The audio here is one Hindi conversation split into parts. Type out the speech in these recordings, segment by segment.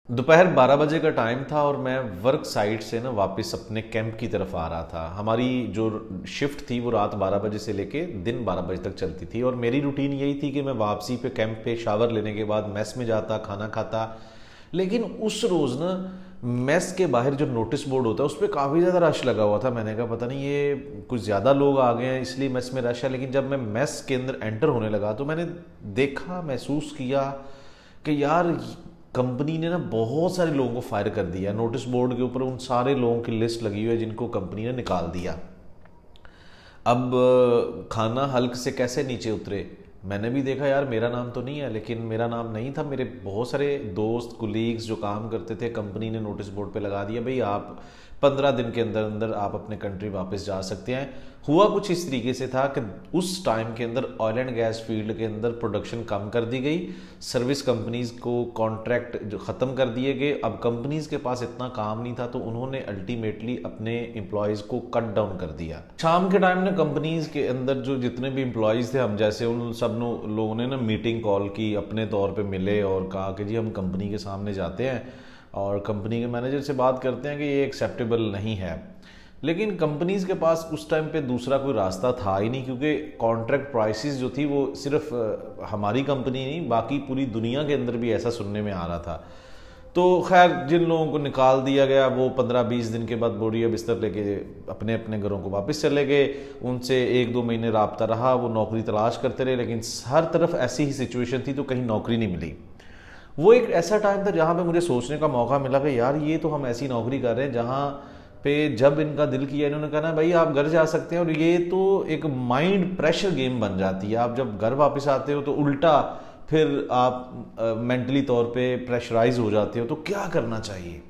दोपहर 12 बजे का टाइम था और मैं वर्क साइट से ना वापस अपने कैंप की तरफ आ रहा था। हमारी जो शिफ्ट थी वो रात 12 बजे से लेके दिन 12 बजे तक चलती थी और मेरी रूटीन यही थी कि मैं वापसी पे कैंप पे शावर लेने के बाद मेस में जाता, खाना खाता। लेकिन उस रोज़ ना मेस के बाहर जो नोटिस बोर्ड होता है उस पर काफ़ी ज़्यादा रश लगा हुआ था। मैंने कहा पता नहीं ये कुछ ज़्यादा लोग आ गए हैं इसलिए मेस में रश है। लेकिन जब मैं मेस के अंदर एंटर होने लगा तो मैंने देखा, महसूस किया कि यार कंपनी ने ना बहुत सारे लोगों को फायर कर दिया। नोटिस बोर्ड के ऊपर उन सारे लोगों की लिस्ट लगी हुई है जिनको कंपनी ने निकाल दिया। अब खाना हल्क से कैसे नीचे उतरे, मैंने भी देखा यार मेरा नाम तो नहीं है, लेकिन मेरा नाम नहीं था। मेरे बहुत सारे दोस्त कुलीग्स जो काम करते थे, कंपनी ने नोटिस बोर्ड पे लगा दिया भाई आप 15 दिन के अंदर अंदर आप अपने कंट्री वापस जा सकते हैं। हुआ कुछ इस तरीके से था कि उस टाइम के अंदर ऑयल एंड गैस फील्ड के अंदर प्रोडक्शन कम कर दी गई, सर्विस कंपनीज को कॉन्ट्रैक्ट जो ख़त्म कर दिए गए। अब कंपनीज के पास इतना काम नहीं था तो उन्होंने अल्टीमेटली अपने एम्प्लॉयज़ को कट डाउन कर दिया। शाम के टाइम ना कंपनीज के अंदर जो जितने भी एम्प्लॉयज़ थे, हम जैसे उन सब लोगों ने ना मीटिंग कॉल की, अपने तौर पे मिले और कहा कि जी हम कंपनी के सामने जाते हैं और कंपनी के मैनेजर से बात करते हैं कि ये एक्सेप्टेबल नहीं है। लेकिन कंपनीज के पास उस टाइम पे दूसरा कोई रास्ता था ही नहीं, क्योंकि कॉन्ट्रैक्ट प्राइसेस जो थी वो सिर्फ हमारी कंपनी नहीं बाकी पूरी दुनिया के अंदर भी ऐसा सुनने में आ रहा था। तो खैर जिन लोगों को निकाल दिया गया वो 15-20 दिन के बाद बोरिया बिस्तर लेके अपने अपने घरों को वापस चले गए। उनसे 1-2 महीने राब्ता रहा, वो नौकरी तलाश करते रहे, लेकिन हर तरफ ऐसी ही सिचुएशन थी तो कहीं नौकरी नहीं मिली। वो एक ऐसा टाइम था जहाँ पे मुझे सोचने का मौका मिला कि यार ये तो हम ऐसी नौकरी कर रहे हैं जहाँ पे जब इनका दिल किया इन्होंने कहा ना भाई आप घर जा सकते हैं, और ये तो एक माइंड प्रेशर गेम बन जाती है। आप जब घर वापस आते हो तो उल्टा फिर आप मेंटली तौर पे प्रेशराइज हो जाते हो। तो क्या करना चाहिए?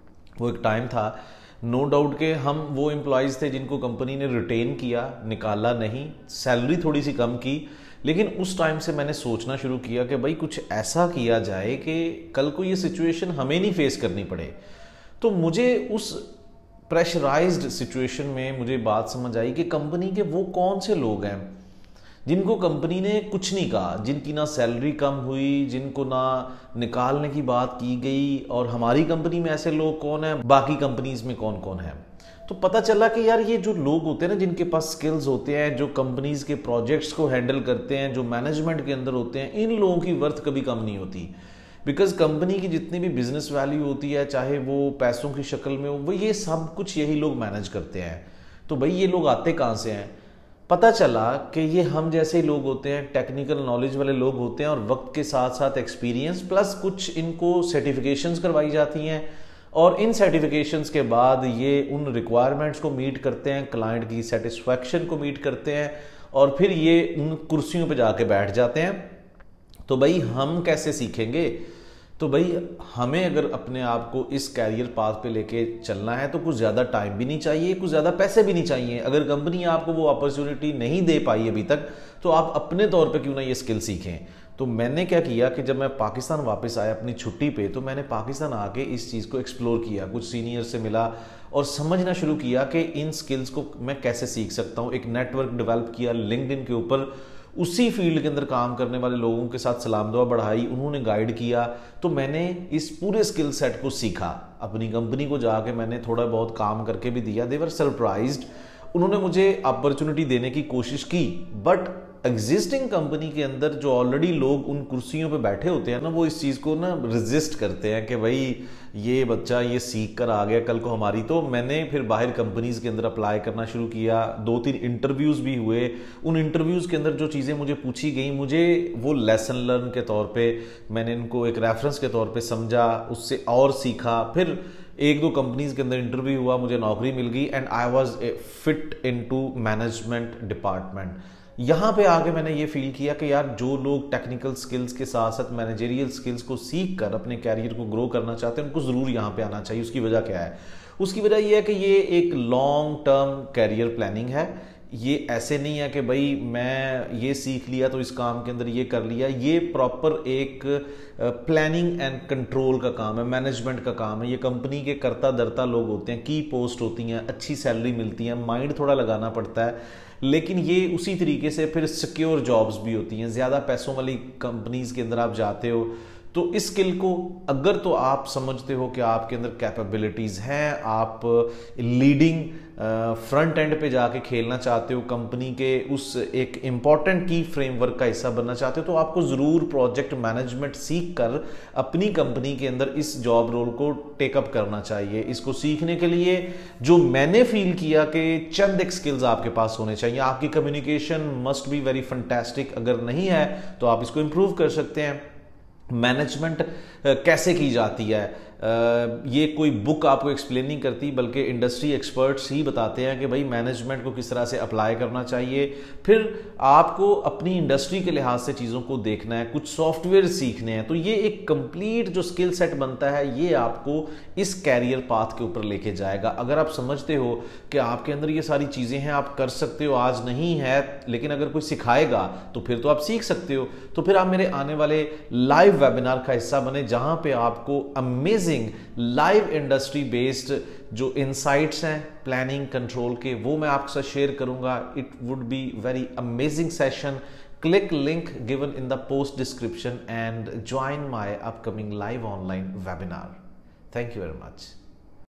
वो एक टाइम था, नो डाउट के हम वो एम्प्लॉयज़ थे जिनको कंपनी ने रिटेन किया, निकाला नहीं, सैलरी थोड़ी सी कम की। लेकिन उस टाइम से मैंने सोचना शुरू किया कि भाई कुछ ऐसा किया जाए कि कल को ये सिचुएशन हमें नहीं फेस करनी पड़े। तो मुझे उस प्रेशराइज्ड सिचुएशन में मुझे बात समझ आई कि कंपनी के वो कौन से लोग हैं जिनको कंपनी ने कुछ नहीं कहा, जिनकी ना सैलरी कम हुई, जिनको ना निकालने की बात की गई, और हमारी कंपनी में ऐसे लोग कौन हैं, बाकी कंपनीज में कौन कौन है। तो पता चला कि यार ये जो लोग होते हैं ना जिनके पास स्किल्स होते हैं, जो कंपनीज के प्रोजेक्ट्स को हैंडल करते हैं, जो मैनेजमेंट के अंदर होते हैं, इन लोगों की वर्थ कभी कम नहीं होती। बिकॉज कंपनी की जितनी भी बिजनेस वैल्यू होती है, चाहे वो पैसों की शक्ल में हो, वो ये सब कुछ यही लोग मैनेज करते हैं। तो भाई ये लोग आते कहाँ से हैं? पता चला कि ये हम जैसे ही लोग होते हैं, टेक्निकल नॉलेज वाले लोग होते हैं, और वक्त के साथ साथ एक्सपीरियंस प्लस कुछ इनको सर्टिफिकेशंस करवाई जाती हैं, और इन सर्टिफिकेशंस के बाद ये उन रिक्वायरमेंट्स को मीट करते हैं, क्लाइंट की सेटिस्फैक्शन को मीट करते हैं, और फिर ये उन कुर्सियों पे जाके बैठ जाते हैं। तो भाई हम कैसे सीखेंगे? तो भाई हमें अगर अपने आप को इस कैरियर पाथ पे लेके चलना है तो कुछ ज़्यादा टाइम भी नहीं चाहिए, कुछ ज़्यादा पैसे भी नहीं चाहिए। अगर कंपनी आपको वो अपॉर्चुनिटी नहीं दे पाई अभी तक तो आप अपने तौर पे क्यों ना ये स्किल सीखें। तो मैंने क्या किया कि जब मैं पाकिस्तान वापस आया अपनी छुट्टी पे, तो मैंने पाकिस्तान आके इस चीज़ को एक्सप्लोर किया, कुछ सीनियर से मिला और समझना शुरू किया कि इन स्किल्स को मैं कैसे सीख सकता हूँ। एक नेटवर्क डेवलप किया लिंक्डइन के ऊपर, उसी फील्ड के अंदर काम करने वाले लोगों के साथ सलाम दुआ बढ़ाई, उन्होंने गाइड किया। तो मैंने इस पूरे स्किल सेट को सीखा। अपनी कंपनी को जाके मैंने थोड़ा बहुत काम करके भी दिया। दे वर सरप्राइज्ड, उन्होंने मुझे अपॉर्चुनिटी देने की कोशिश की, बट एग्जिस्टिंग कंपनी के अंदर जो ऑलरेडी लोग उन कुर्सियों पे बैठे होते हैं ना, वो इस चीज़ को ना रेजिस्ट करते हैं कि भाई ये बच्चा ये सीख कर आ गया कल को हमारी। तो मैंने फिर बाहर कंपनीज के अंदर अप्लाई करना शुरू किया। 2-3 इंटरव्यूज़ भी हुए। उन इंटरव्यूज़ के अंदर जो चीज़ें मुझे पूछी गई, मुझे वो लेसन लर्न के तौर पे मैंने इनको एक रेफरेंस के तौर पे समझा, उससे और सीखा। फिर 1-2 कंपनीज के अंदर इंटरव्यू हुआ, मुझे नौकरी मिल गई and I was fit into management department. यहाँ पे आके मैंने ये फील किया कि यार जो लोग टेक्निकल स्किल्स के साथ साथ मैनेजरियल स्किल्स को सीख कर अपने कैरियर को ग्रो करना चाहते हैं, उनको ज़रूर यहाँ पे आना चाहिए। उसकी वजह क्या है? उसकी वजह ये है कि ये एक लॉन्ग टर्म कैरियर प्लानिंग है। ये ऐसे नहीं है कि भाई मैं ये सीख लिया तो इस काम के अंदर ये कर लिया। ये प्रॉपर एक प्लानिंग एंड कंट्रोल का काम है, मैनेजमेंट का काम है। ये कंपनी के करता धरता लोग होते हैं, की पोस्ट होती हैं, अच्छी सैलरी मिलती है, माइंड थोड़ा लगाना पड़ता है, लेकिन ये उसी तरीके से फिर सिक्योर जॉब्स भी होती हैं। ज़्यादा पैसों वाली कंपनीज के अंदर आप जाते हो तो इस स्किल को अगर तो आप समझते हो कि आपके अंदर कैपेबिलिटीज़ हैं, आप लीडिंग फ्रंट एंड पे जाके खेलना चाहते हो, कंपनी के उस एक इम्पॉर्टेंट की फ्रेमवर्क का हिस्सा बनना चाहते हो, तो आपको ज़रूर प्रोजेक्ट मैनेजमेंट सीख कर अपनी कंपनी के अंदर इस जॉब रोल को टेकअप करना चाहिए। इसको सीखने के लिए जो मैंने फील किया कि चंद एक स्किल्स आपके पास होने चाहिए। आपकी communication must be very fantastic, अगर नहीं है तो आप इसको इम्प्रूव कर सकते हैं। मैनेजमेंट कैसे की जाती है ये कोई बुक आपको एक्सप्लेन नहीं करती, बल्कि इंडस्ट्री एक्सपर्ट्स ही बताते हैं कि भाई मैनेजमेंट को किस तरह से अप्लाई करना चाहिए। फिर आपको अपनी इंडस्ट्री के लिहाज से चीज़ों को देखना है, कुछ सॉफ्टवेयर सीखने हैं। तो ये एक कंप्लीट जो स्किल सेट बनता है, ये आपको इस कैरियर पाथ के ऊपर लेके जाएगा। अगर आप समझते हो कि आपके अंदर ये सारी चीज़ें हैं, आप कर सकते हो, आज नहीं है लेकिन अगर कोई सिखाएगा तो फिर तो आप सीख सकते हो। तो फिर आप मेरे आने वाले लाइव वेबिनार का हिस्सा बने, जहां पे आपको अमेजिंग लाइव इंडस्ट्री बेस्ड जो इनसाइट्स हैं प्लानिंग कंट्रोल के, वो मैं आपके साथ शेयर करूंगा। It would be very amazing session. Click link given in the post description and join my upcoming live online webinar. Thank you very much.